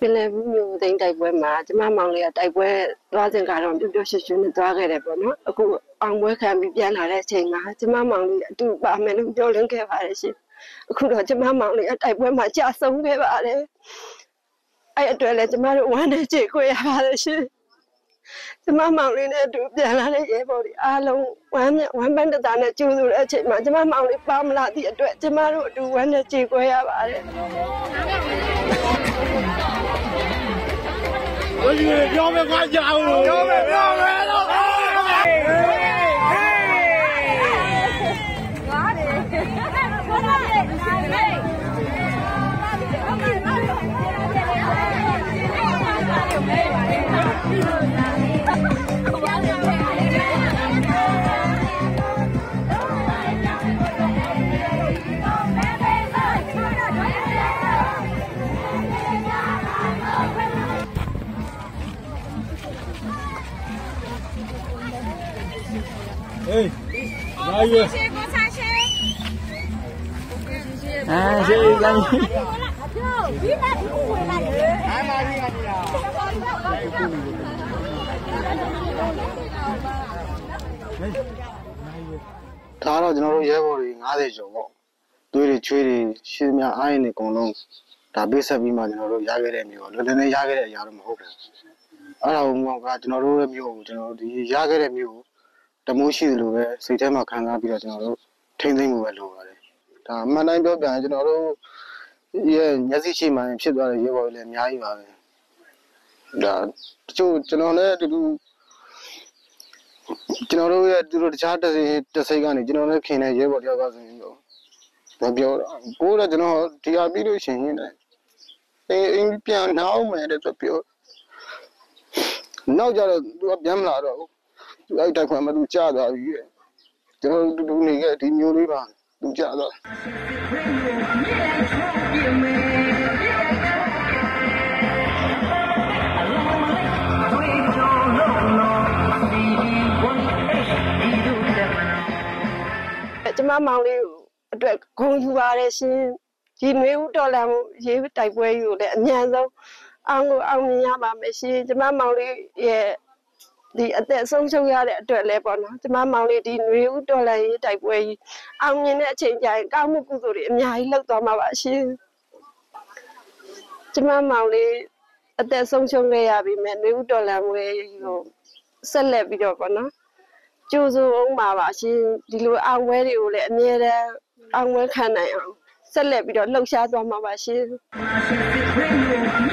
lẽ nhiều tình đại quê mà chứ mà mong là đại quê lo chuyện cả rồi điều sự chuyện đó cái đấy bọn nó cũng ông mới khai bị biến lại đấy chuyện mà chứ mà mong là tụi bà mẹ nó cho lên cái phải chứ cũng đó chứ mà mong là đại quê mà cha sống cái bà đấy ai tuổi là chứ mà quan để chỉ quê bà đấy chứ chứ mà mong là tụi biến lại đấy vậy bọn alo quan bên đó là chú rồi đấy chuyện mà chứ mà mong là bao mà thì tuổi chứ mà tụi quan để chỉ quê bà đấy 我以为要不俺家伙，要不俺了。哎，哪有？啊，这个哪有？他那ကျွန်တော်တို့ရဲဘော်တွေ90ကျော်ပေါ့သွေးတွေချွေးတွေရှင်းများအားရနေအကုန်လုံးဒါပေးဆက်ပြီးမှကျွန်တော်တို့ရခဲ့တဲ့မျိုးလွယ်လွယ်နဲ့ရခဲ့တဲ့အရာတော့မဟုတ်ဘူးအဲ့ဒါကကျွန်တော်တို့ရဲ့မျိုးကိုကျွန်တော်တို့ဒီရခဲ့တဲ့မျိုးကိုတမိုးရှိသလိုပဲစိတ်ထဲမှာခံစားပြီးတော့ကျွန်တော်တို့ထိမ့်သိမ့်မှုပဲလိုပါတယ်ဒါအမှန်တိုင်းပြောပြရင်ကျွန်တော်တို့ရဲ့မျက်စိရှိမှဖြစ်သွားတဲ့ရဲဘော်တွေလည်းအများကြီးပါပဲဒါတချို့ကျွန်တော်လည်းအတူတူကျွန်တော်တို့ရဲ့သူတို့တခြားတစိတ်ကနေကျွန်တော်လည်းခင်တဲ့ရဲဘော်တယောက်ကဆိုရင်တော့မပြောကိုယ်ကကျွန်တော်ဒီဟာပြီးလို့ရှိရင်လည်းအင်းပြန်နှောင်းမယ်တဲ့ဆိုပြောနောက်ကြတော့သူကပြန်မလာတော့ဘူးသူအဲ့တိုက်ခွန်မှသူကြာသွားပြီကျွန်တော်တူတူနေခဲ့ဒီမျိုးလေးပါသူကြာသွားကျမမောင်လေးအတွက်ဂုဏ်ယူပါတယ်ရှင်ဒီမျိုးတော်လာမှုရေးတိုက်ပွဲယူလည်းအများဆုံးအောင်မြင်ရပါမယ်ရှင်ကျမမောင်လေးရဲ့ဒီအသက်ဆုံးရှုံးရတဲ့အတွက်လည်းပေါ့နော်ကျမမောင်လေးဒီမျိုးတော်လာရေးတိုက်ပွဲကြီးအောင်မြင်တဲ့အချိန်ကျရင်ကောင်းမှုကုသိုလ်တွေအများကြီးလုပ်သွားမှာပါရှင်ကျမမောင်လေးအသက်ဆုံးရှုံးခဲ့ရပြီမဲ့မျိုးတော်လာမှုကိုဆက်လက်ပြီးတော့ပေါ့နော်ကျိုးစိုးအောင်ပါရှင်ဒီလိုအောင်ပွဲတွေကိုလည်းအမြဲတမ်းအောင်ပွဲခံနိုင်အောင်ဆက်လက်ပြီးတော့လှုပ်ရှားသွားမှာပါရှင်